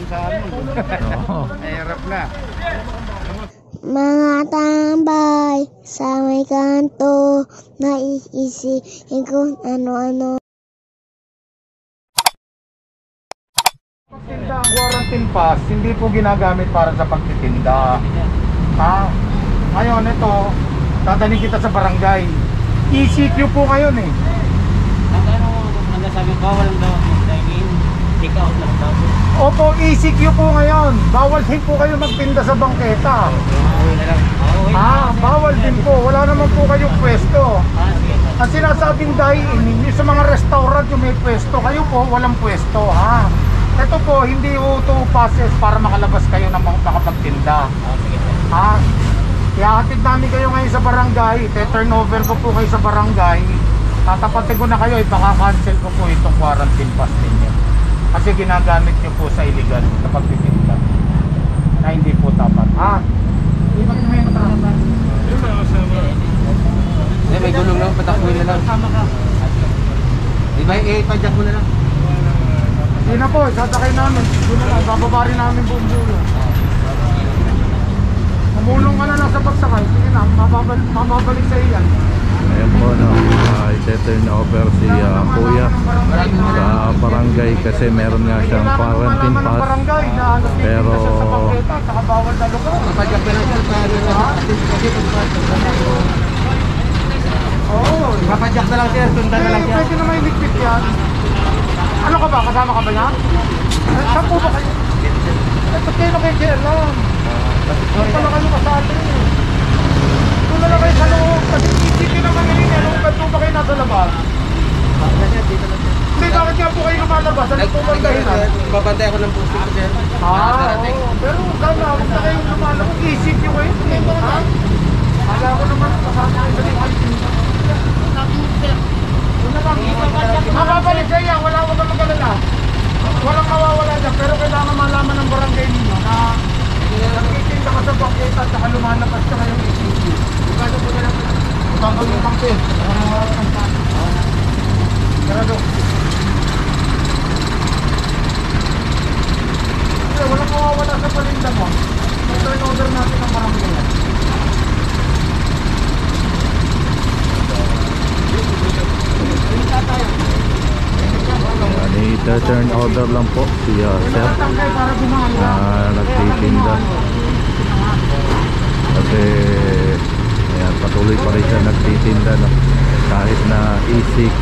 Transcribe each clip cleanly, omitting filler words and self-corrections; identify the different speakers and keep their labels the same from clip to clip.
Speaker 1: sa amin. Hirap na.
Speaker 2: Mga tambay sa may kanto, naiisipin kung ano-ano.
Speaker 1: Pagtinda ang quarantine pass, hindi po ginagamit para sa pagtitinda. Ngayon ito, dadalhin kita sa barangay. ECQ po ngayon eh.
Speaker 3: Ano sabi ko, walang daw dine-in, take out lang daw.
Speaker 1: Opo, ECQ po ngayon. Bawal din po kayo magtinda sa bangketa. Bawal din po. Wala naman po kayong pwesto. Ang sinasabing dine-in, yung sa mga restaurant yung may pwesto, kayo po walang pwesto, ha? Ito po, hindi auto passes para makalabas kayo ng makapagtinda. Ihahatid namin kayo ngayon sa barangay, turnover ko po kayo sa barangay. Tatapatin ko na kayo, ipaka-cancel ko po itong quarantine pass ninyo. Kasi ginagamit nyo po sa illegal sa pagtitinda. Na hindi po tapat. Hindi ba may matarapan?
Speaker 3: May gulong lang, patakuin na lang. Ipadyak mo na lang.
Speaker 1: Hindi na po, sasakay namin. Doon na lang, bababa rin namin buong dulo. Umulong ka na lang sa pagsakay. Sige na, mababalik sa iyan.
Speaker 4: Ayan po, no, i-turn over si Kuya sa barangay kasi meron nga siyang quarantine pass. Pero
Speaker 3: Ipadyak na lang ipapadyak na lang sir, sundan na lang siya.
Speaker 1: Pwede na may ligpit yan. Ano ka ba? Kasama ka ba niya? Saan po ba kayo? Ba't kayo na kayo dyan lang? Doon pala kayo kasali. Doon na lang kayo sa loob. Kasi isipin naman ngayon eh. Nung ba't ba kayo nasa labas? Hindi, bakit nga po kayo lumalabas? Ano po bang dahilan?
Speaker 3: Babantay ako ng puso ko sir.
Speaker 1: Pero sana, huwag na kayong lumalabas. Isip nyo kayo. Kala ko naman kasama kayo sa liwan. Mababalik sa iya, wala kang mag-alala. Walang mawawala dyan, pero kailangan malaman ng barangay ninyo na nagtitinda ka sa bangketa at saka lumalabas ka ngayong isipin. Kaya po nila, utanggal yung pangpil. Sarado. Walang mawawala sa palinda mo. Turn over natin ang barangay.
Speaker 4: i-turn over lang po si Sir na nagtitinda kasi ayan, patuloy pa rin siya nagtitinda, no? Kahit na ECQ.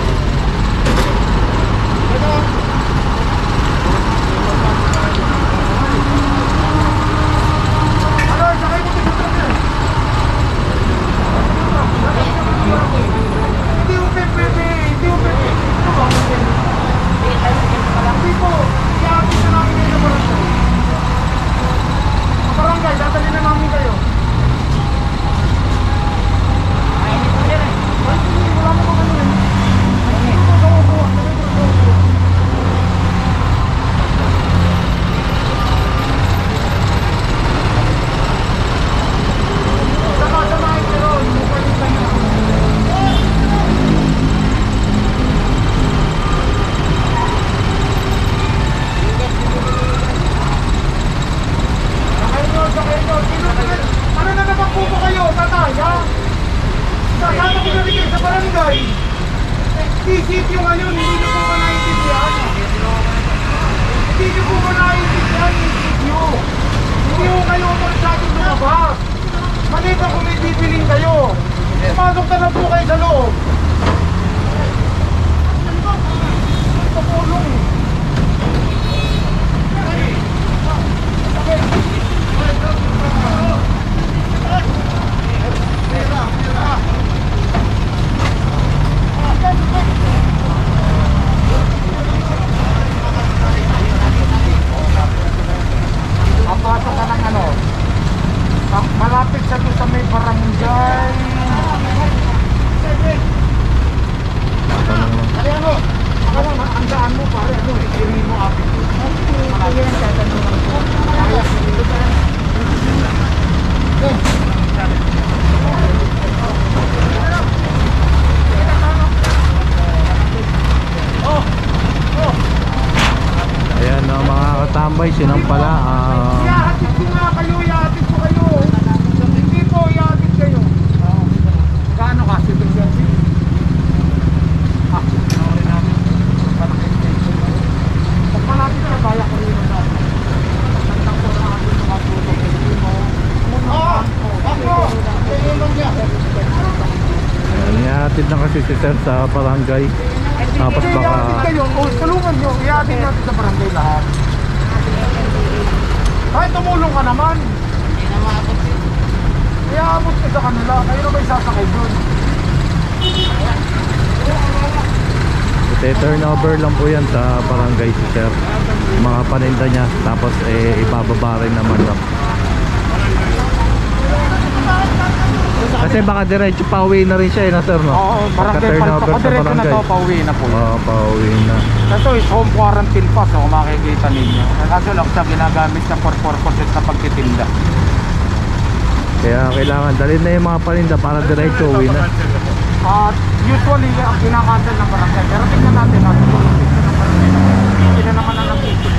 Speaker 1: Barangay, dadali na namin kayo. Wala mo kung ano yun. Samahin kayo, hindi ko yung kayo. Ano na naman po ba kayo, tatay, ha? Sasama ko na rin kayo sa barangay. Isip yung ngayon, hindi nyo po ba naiintindihan? Hindi nyo po ba naiintindihan, isip nyo? Hindi ko kayo masyadong lumabas. Malita kung may bibiling kayo. Pumasok na lang po kayo sa loob. Ito po lang eh. Papasok ka ng ano, malapit sa doon sa may barangay
Speaker 4: sinampala.
Speaker 1: Ihahatid ko nga kayo, ihahatid ko kayo. Hindi po, ihahatid kayo. Gaano kasi ito siya? Nauli namin. Pag malapit ka, kaya ko rin na. Nagtang ko na atin sa matutong hindi mo. Oo, ako. Kaya lang niya.
Speaker 4: Ihatid na kasi si sir sa barangay. Tapos baka
Speaker 1: Ihahatid kayo, o tulungan nyo, ihahatid natin sa barangay lahat. Kahit tumulong ka naman.
Speaker 3: Hindi na maabot eh.
Speaker 1: Ihaabot ka sa kanila, kayo na ba isasakay doon?
Speaker 4: turnover lang po yan sa barangay si sir. Mga paninda niya. Tapos ibababa rin naman lang. Kasi baka diretso pauwi na rin siya na sir, no?
Speaker 1: Oo, barangay
Speaker 4: Pagka-turnover sa
Speaker 1: diretso na
Speaker 4: barangay.
Speaker 1: to, pauwi na po.
Speaker 4: Oo, pauwi na.
Speaker 1: Ito is home quarantine pass, kung makikita ninyo. Kaso lang siya ginagamit sa purposes sa pagtitinda.
Speaker 4: Kaya kailangan dalhin na yung mga paninda para diretso uwi na.
Speaker 1: At usually, ang kinakancel ng barangay. Pero tingnan natin, hindi na naman ang nag-issue.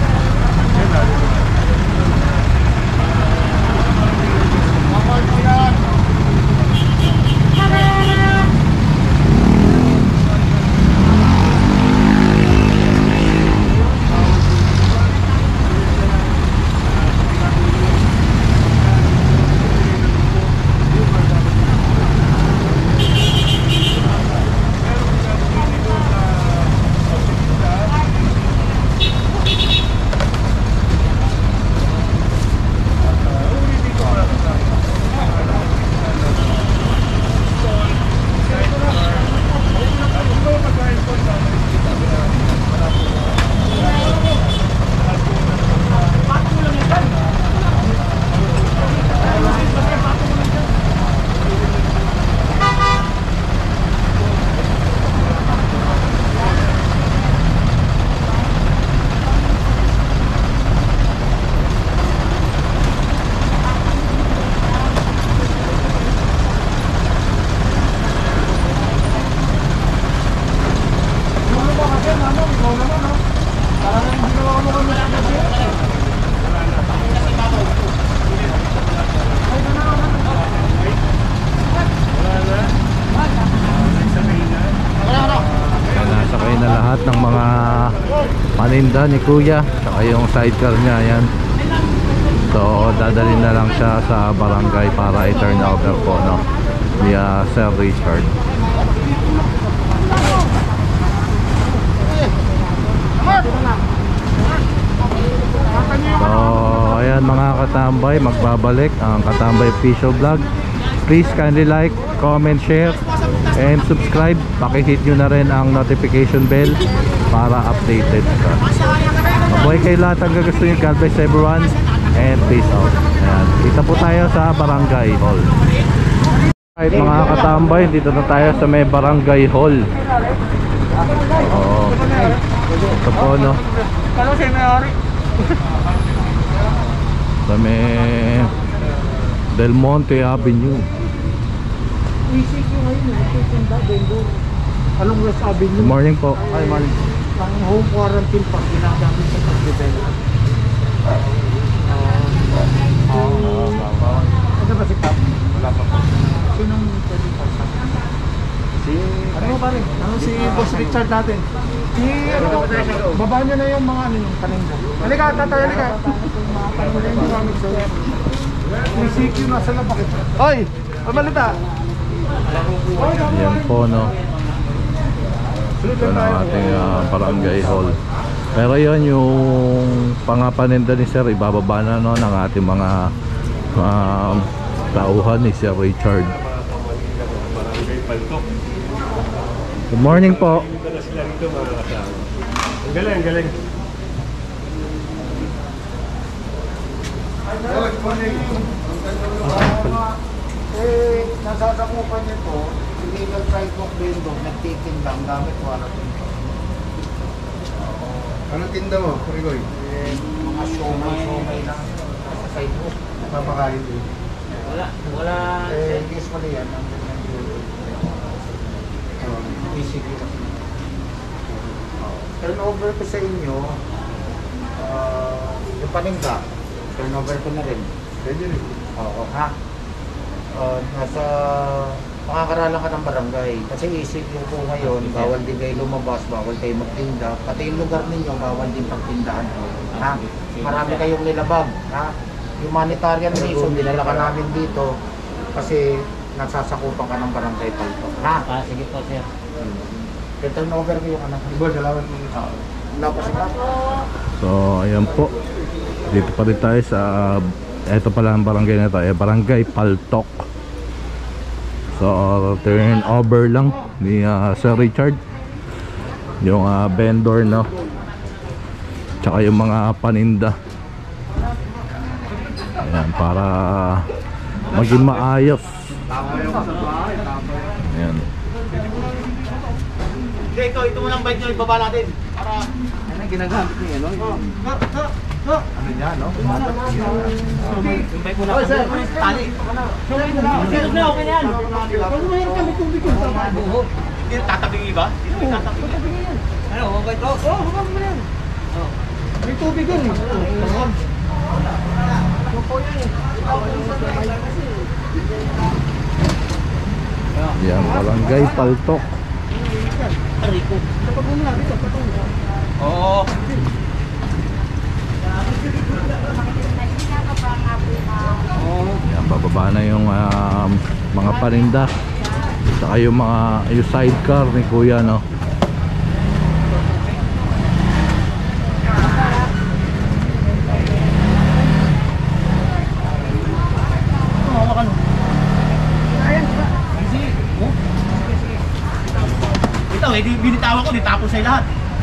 Speaker 4: Nasakay na lahat ng mga paninda ni kuya. Saka yung sidecar niya, yan. So dadalhin na lang siya sa barangay para i-turn over po, no? Via Sir Richard. So ayan mga katambay, magbabalik ang Katambay Official Vlog. Please kindly like, comment, share, and subscribe. Pakihit nyo na rin ang notification bell para updated ka. Mabuhay kayo lahat ang gusto nyo. God bless everyone and peace out. Ayan. Kita po tayo sa Barangay Hall. Right, mga katambay, dito na tayo sa may Barangay Hall. Oo. Ito po, no?
Speaker 1: Kalo siya may-ari.
Speaker 4: Sa may Del Monte Avenue.
Speaker 1: ECQ ngayon, nagtitinda, vendor. Along West Avenue.
Speaker 4: Good morning po.
Speaker 1: Ay, man. Ang home quarantine pa, ginagamit sa pag-develop. Ano ba si Cap? Wala pa po. Sinong pwede pa sa? Ano ba rin? Ano si Boss Richard natin? Si, ano, babaan nyo na yung mga ano yung paninda. Halika, tatay, halika. Mga paninda yung gamit sa ECQ nasa labak. Hoy! Pabalita!
Speaker 4: Yan po, no? Ito na ating Barangay Hall. Pero yun, yung pangapaninda ni Sir, ibababa na, no, ng ating mga tauhan ni Sir Richard. Good morning po.
Speaker 5: Ang galing, ang galing.
Speaker 1: Nasasakupan nito, illegal sidewalk vendor, nagtitimbang gamit quarantine.
Speaker 5: Anong tinda mo, Rigoy?
Speaker 1: Mga showmay lang sa sidewalk.
Speaker 5: Napapakain din.
Speaker 3: Wala.
Speaker 1: Usually yan, ang ECQ. Turnover ko sa inyo,
Speaker 6: yung paninda, turnover ko na rin.
Speaker 5: Pwede rin.
Speaker 6: Oo, ha? Nasa makakaralan ka ng barangay. Kasi isip nyo po ngayon, bawal din kayo lumabas, bawal kayo magtinda. Pati yung lugar ninyo, bawal din pagtindahan po. Ha? Marami kayong nilabag. Ha? Humanitarian reason, dinala ka namin dito kasi nasasakupan ka ng barangay palto. Ha?
Speaker 3: Sige po, sir.
Speaker 6: Turnover ko yung anak.
Speaker 5: Boss, salamat mo.
Speaker 6: Lapos ka.
Speaker 4: So ayan po, dito pa rin tayo sa eto pala ang barangay na ito, Barangay Paltok. So turn over lang ni Sir Richard yung vendor, no, tsaka yung mga paninda. Ayan, para maging maayos. Ayan.
Speaker 3: Okay, ito mo lang bike nyo, ibaba natin. Para...
Speaker 5: Ano ginagamit niya, no? Ano niya, no?
Speaker 3: Yung bike mo na. Tali. Dito na, okay na yan. Hindi tatabing iba? Hindi tatabing yan. Ano, okay to? Oo, hubang mo yan. May tubig yan eh.
Speaker 4: Yan, Barangay Paltok.
Speaker 3: Oo.
Speaker 4: Yan, bababa na yung mga paninda, saka yung sidecar ni Kuya, no.
Speaker 3: Ito, hindi binitawan ko, ditapos sa'yo lahat.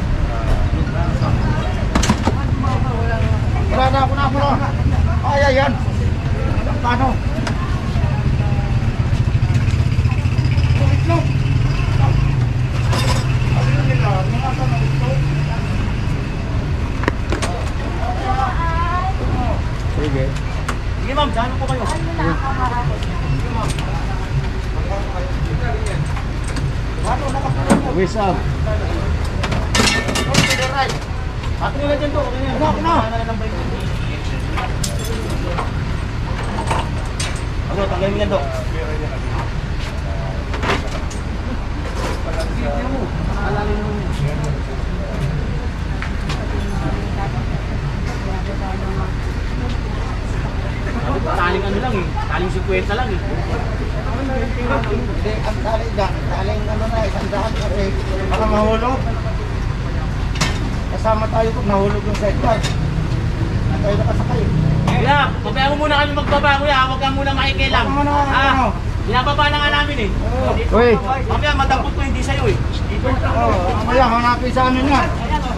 Speaker 6: Wala na ako na. Kaya yan. Paano?
Speaker 5: Sige.
Speaker 3: Sige ma'am, dyan po kayo.
Speaker 5: Wish up.
Speaker 3: Ato nyo lang dyan to, okay na yan. Ano, tanggalin mo yan to. Taling ano lang eh, taling 50 lang eh.
Speaker 6: Hindi, ang taling ano na, isang daan kasi baka mahulog. Kasama tayo kung nahulog yung sidecar. Tayo nakasakay.
Speaker 3: Kuya, pabayaan mo muna kami magbaba kuya, huwag ka muna makikilam.
Speaker 6: Huwag mo na, ano?
Speaker 3: Binababa na nga namin eh.
Speaker 5: Uy.
Speaker 3: Mamaya madampot ko hindi sa'yo eh.
Speaker 6: Mamaya, hanapin sa amin yan.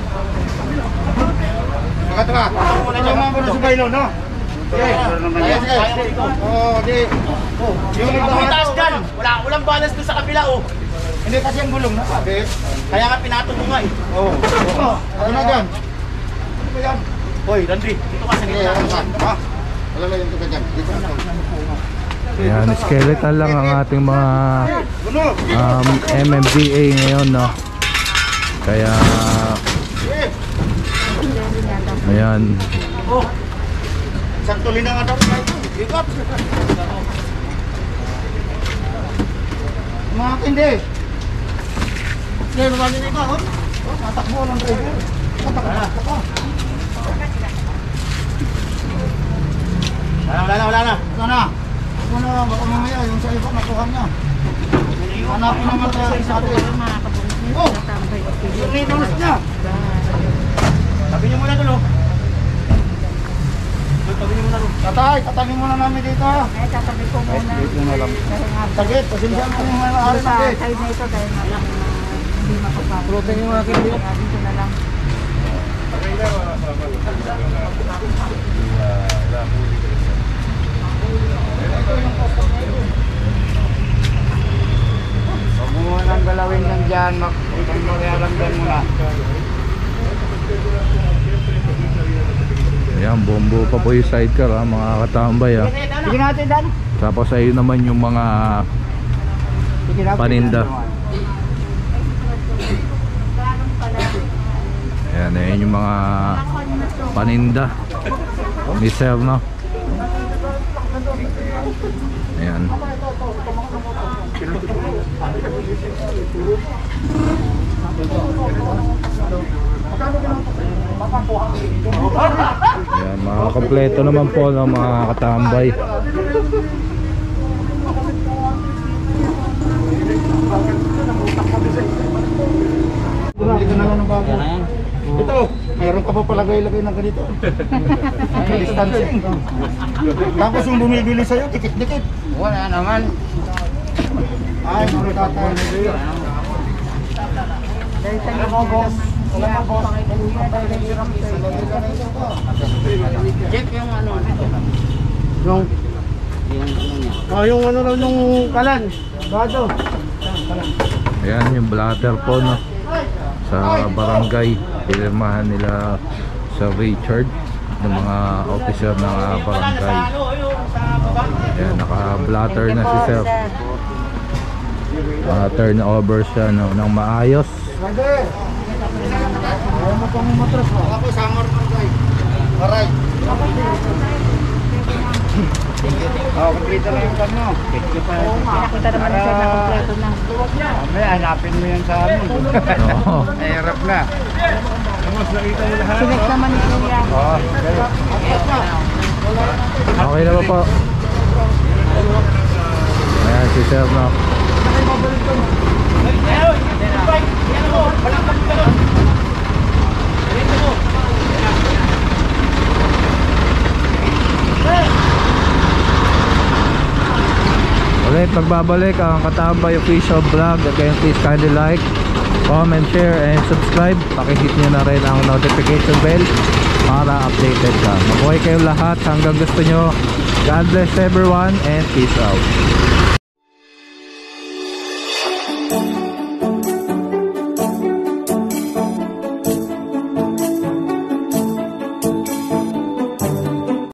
Speaker 6: Taka. Tulungan mo na si Bailo, no? Sige. Oo, di. Yung
Speaker 3: Pagkitaas dyan, walang balance doon sa kabila oh.
Speaker 6: Hindi kasi ang gulong na sabi.
Speaker 3: Kaya nga pinatong mo nga eh.
Speaker 6: Oo. Ano na dyan? Ano ba yan?
Speaker 3: Hoy, Randy, dito ka sa
Speaker 6: Hindi,
Speaker 3: gitna.
Speaker 6: ano ka? Ha? Wala lang yung tuka dyan. Dito na.
Speaker 4: Ayan, skeletal lang ang ating mga
Speaker 6: Gulo!
Speaker 4: MMDA ngayon, no. Kaya ayan,
Speaker 6: Oh! Isang tuloy na nga daw. Ikot! Mga hindi. Hindi, lumagin na ikaw. Oh, natakbo ng driver. Natakbo ka.
Speaker 3: Wala na.
Speaker 6: Sana. Muna, baka mamaya yung sa iba nakuha niya. Hanapin naman tayo sa atin. Oh! Yung ninulis niya.
Speaker 3: Tabi niyo muna tulo. Tabi niyo muna tulo.
Speaker 6: Tatay, muna namin dito.
Speaker 2: Tatabi ko muna.
Speaker 6: Sagit, pasensya mo yung mga ari
Speaker 2: Sa
Speaker 6: natin.
Speaker 2: side na ito dahil hindi makapapagod.
Speaker 6: Pulutin yung mga kindi.
Speaker 2: Dito na lang.
Speaker 6: Huwag mo nang galawin yan dyan. Huwag mo lang dyan muna.
Speaker 4: ayan, bombo pa po yung sidecar, mga katambay,
Speaker 6: Sige natin, Dan.
Speaker 4: Tapos ayun naman yung mga paninda. Ayan yung mga paninda ni Sir, no? Ayan. Ayan, mga kompleto naman po ng mga katambay.
Speaker 6: Bumili ka na lang ng bago. Ito, mayroon ka pa palagay-lagay ng ganito. Distancing. Tapos yung bumibili sa'yo, dikit-dikit.
Speaker 5: Wala naman.
Speaker 6: Ay, mga tatay.
Speaker 2: Dahil tayo boss. Kaya pakikuya dahil hirap sa'yo.
Speaker 5: Check yung ano.
Speaker 6: Yung, yung ano raw yung kalan. Bado.
Speaker 4: Ayan yung blatter po, no? Sa barangay, pinirmahan nila sa Richard ng mga officer ng barangay. Ayan, naka-blatter na si Sir. Turn over siya, no, ng maayos.
Speaker 6: Brother! Ayaw mo pang matras mo. Ako, samar mo guys. Alright. Oh, kompleto na yung card mo.
Speaker 2: Nakita naman siya na kompleto na.
Speaker 6: Mamaya, hanapin mo yan sa amin.
Speaker 4: Oo.
Speaker 6: Hirap na.
Speaker 2: Select naman ni Kuya.
Speaker 4: Okay na ba po? Ayan si Sir, no? Ulit magbabalik ang Katambay Official Vlog. Again, please kindly like, comment, share, and subscribe. Pakihit nyo na rin ang notification bell para updated ka. Mabuhay kayong lahat hanggang gusto nyo. God bless everyone and peace out.